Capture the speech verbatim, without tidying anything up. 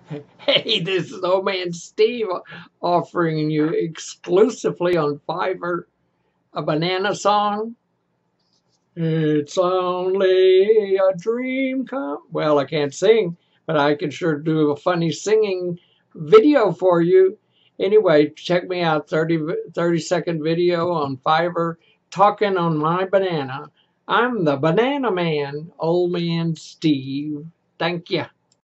Hey, this is Old Man Steve offering you exclusively on Fiverr a banana song. It's only a dream come. Well, I can't sing, but I can sure do a funny singing video for you. Anyway, check me out, thirty, thirty second video on Fiverr talking on my banana. I'm the banana man, Old Man Steve. Thank you.